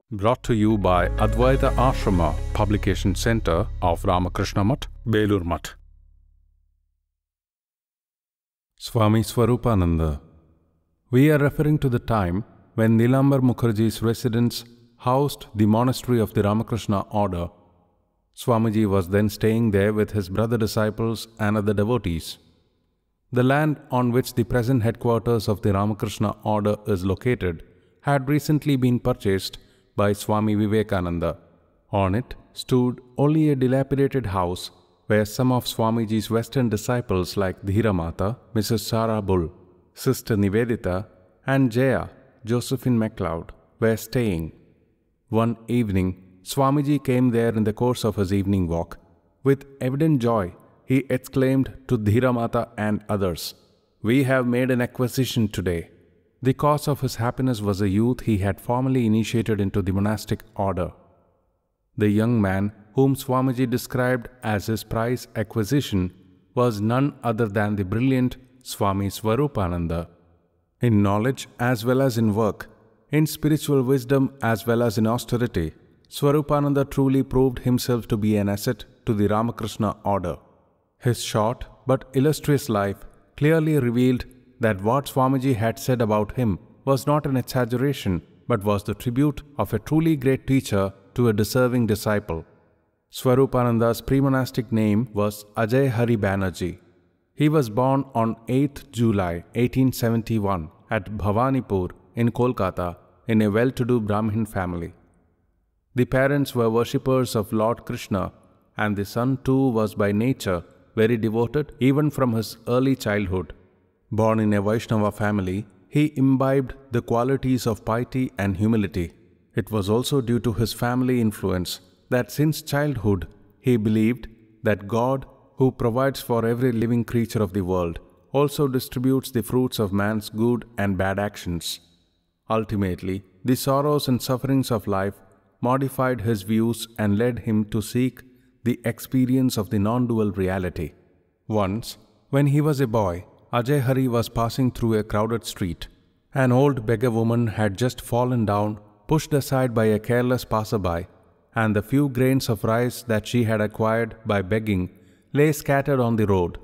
Brought to you by Advaita Ashrama, Publication Center of Ramakrishna Math, Belur Math. Swami Swarupananda. We are referring to the time when Nilambar Mukherjee's residence housed the monastery of the Ramakrishna order. Swamiji was then staying there with his brother disciples and other devotees. The land on which the present headquarters of the Ramakrishna order is located had recently been purchased by Swami Vivekananda. On it stood only a dilapidated house where some of Swamiji's Western disciples like Dhira Mata, Mrs. Sarah Bull, Sister Nivedita, and Jaya, Josephine MacLeod, were staying. One evening, Swamiji came there in the course of his evening walk. With evident joy, he exclaimed to Dhira Mata and others, "We have made an acquisition today." The cause of his happiness was a youth he had formally initiated into the monastic order. The young man, whom Swamiji described as his prize acquisition, was none other than the brilliant Swami Swarupananda. In knowledge as well as in work, in spiritual wisdom as well as in austerity, Swarupananda truly proved himself to be an asset to the Ramakrishna order. His short but illustrious life clearly revealed that what Swamiji had said about him was not an exaggeration, but was the tribute of a truly great teacher to a deserving disciple. Swarupananda's pre-monastic name was Ajay Hari Banerjee. He was born on 8th July 1871 at Bhawanipur in Kolkata in a well-to-do Brahmin family. The parents were worshippers of Lord Krishna, and the son too was by nature very devoted even from his early childhood. Born in a Vaishnava family, he imbibed the qualities of piety and humility. It was also due to his family influence that since childhood he believed that God, who provides for every living creature of the world, also distributes the fruits of man's good and bad actions. Ultimately, the sorrows and sufferings of life modified his views and led him to seek the experience of the non-dual reality. Once, when he was a boy, Ajay Hari was passing through a crowded street. An old beggar woman had just fallen down, pushed aside by a careless passerby, and the few grains of rice that she had acquired by begging lay scattered on the road.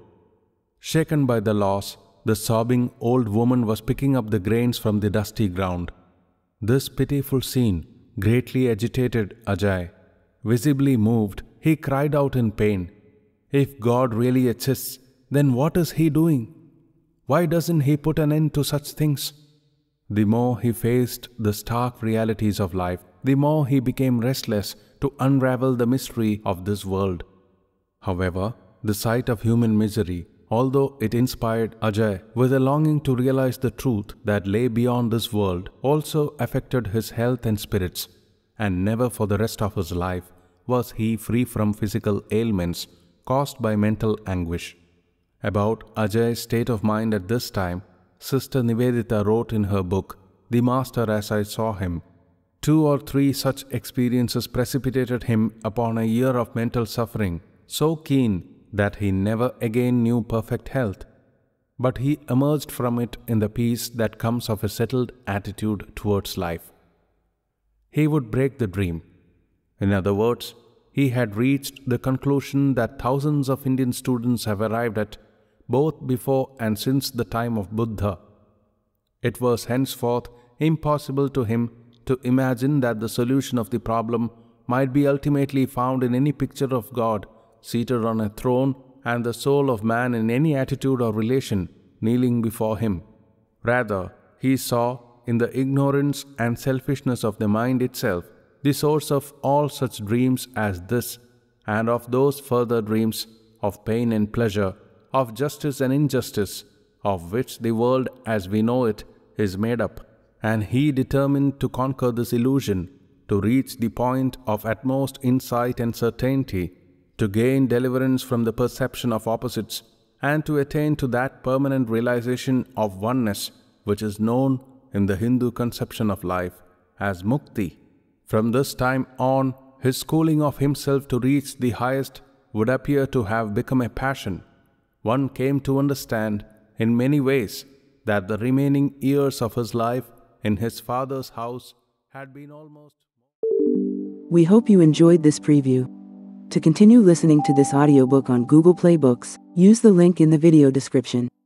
Shaken by the loss, the sobbing old woman was picking up the grains from the dusty ground. This pitiful scene greatly agitated Ajay. Visibly moved, he cried out in pain, "If God really exists, then what is He doing? Why doesn't He put an end to such things?" The more he faced the stark realities of life, the more he became restless to unravel the mystery of this world. However, the sight of human misery, although it inspired Ajay with a longing to realize the truth that lay beyond this world, also affected his health and spirits, and never for the rest of his life was he free from physical ailments caused by mental anguish. About Ajay's state of mind at this time, Sister Nivedita wrote in her book, "The Master as I Saw Him." 2 or 3 such experiences precipitated him upon a year of mental suffering, so keen that he never again knew perfect health. But he emerged from it in the peace that comes of a settled attitude towards life. He would break the dream. In other words, he had reached the conclusion that thousands of Indian students have arrived at both before and since the time of Buddha. It was henceforth impossible to him to imagine that the solution of the problem might be ultimately found in any picture of God seated on a throne and the soul of man in any attitude or relation kneeling before him. Rather, he saw in the ignorance and selfishness of the mind itself the source of all such dreams as this, and of those further dreams of pain and pleasure, of justice and injustice, of which the world as we know it is made up. And he determined to conquer this illusion, to reach the point of utmost insight and certainty, to gain deliverance from the perception of opposites, and to attain to that permanent realization of oneness which is known in the Hindu conception of life as mukti. From this time on, his schooling of himself to reach the highest would appear to have become a passion. One came to understand in many ways that the remaining years of his life in his father's house had been almost We hope you enjoyed this preview. To continue listening to this audiobook on Google Play Books, use the link in the video description.